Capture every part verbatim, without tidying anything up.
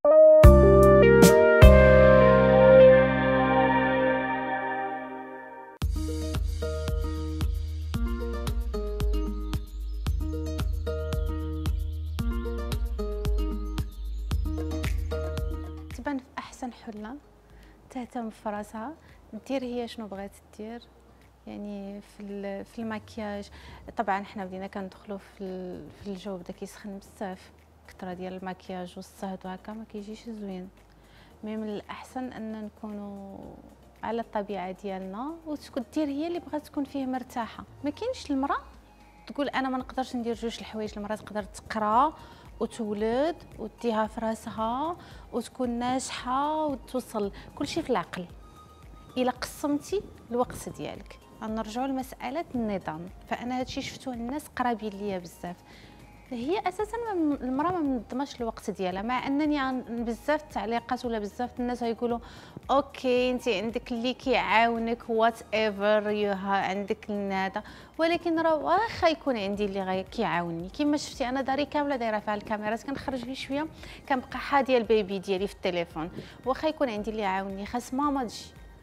تبان في احسن حله، تهتم في راسها، دير هي شنو بغات دير. يعني في في المكياج طبعا حنا بدينا كندخلوا في في الجو بدا كيسخن بزاف، كثره ديال المكياج والصهد وهكا ما كيجيش زوين. مي من الاحسن ان نكونوا على الطبيعه ديالنا وتكون دير هي اللي بغات تكون فيه مرتاحه. ما كاينش المراه تقول انا ما نقدرش ندير جوج الحوايج. المراه تقدر تقرا وتولد وديها في راسها وتكون ناجحه وتوصل كلشي في العقل الا قسمتي الوقت ديالك. غنرجعوا لمساله النظام، فانا هادشي شفتوه الناس قرابين ليا بزاف. هي اساسا المراه ما منظماش الوقت ديالها، مع انني عن بزاف التعليقات ولا بزاف الناس غيقولوا اوكي انت عندك اللي كيعاونك وات ايفر يو عندك هذا، ولكن راه واخا يكون عندي اللي غي كيعاونني. كما شفتي انا داري كامله دايره فيها الكاميرات، كنخرج غير شويه كنبقى حاديه البيبي ديالي في التليفون. واخا يكون عندي اللي يعاونني، خاص ماما تجي،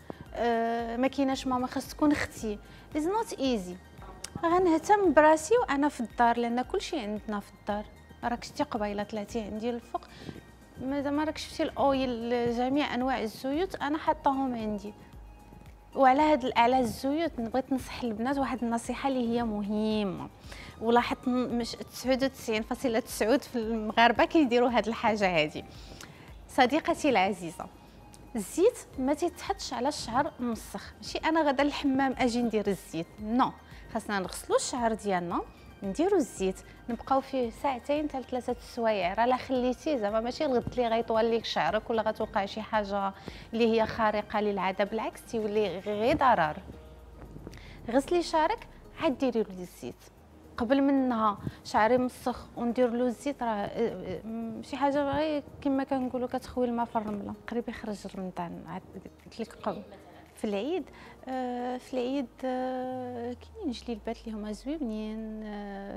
أه ما كايناش ماما خاص تكون اختي. از نوت ايزي. غنهتم براسي وانا في الدار، لان كلشي عندنا في الدار. راك شتي قبيله طلعتي عندي الفوق، مادام راك شفتي الاويل جميع انواع الزيوت انا حطاهم عندي. وعلى هاد على الزيوت بغيت ننصح البنات واحد النصيحه اللي هي مهمه، ولاحظت مش تسعة وتسعين فاصلة تسعة في المغاربه كيديروا هاد الحاجه هادي. صديقتي العزيزه، الزيت ما تيتحطش على الشعر موسخ. ماشي انا غدا الحمام اجي ندير الزيت، نو، خاصنا نغسلوا الشعر ديالنا نديروا الزيت نبقاو فيه ساعتين حتى ثلاثه السوايع. راه لا خليتيه زعما ماشي الغد اللي غيطول ليك شعرك ولا غتوقع شي حاجه اللي هي خارقه للعاده، بالعكس تيولي غير ضرر. غسلي شعرك عاد ديري له الزيت قبل منها. شعري مسخ وندير له الزيت راه شي حاجه غير كما كنقولوا كتخوي الماء في الرمله. قريب يخرج رمضان عاد قلت لك قبل في العيد. آه في العيد آه كاين جليبات اللي هما زوينين، آه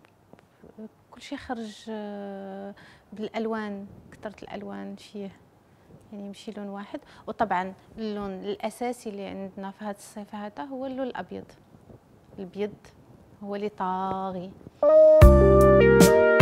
كلشي خرج آه بالالوان، كثرت الالوان فيه، يعني ماشي لون واحد. وطبعا اللون الاساسي اللي عندنا في هذا الصيف هذا هو اللون الابيض. الابيض هو اللي طاغي.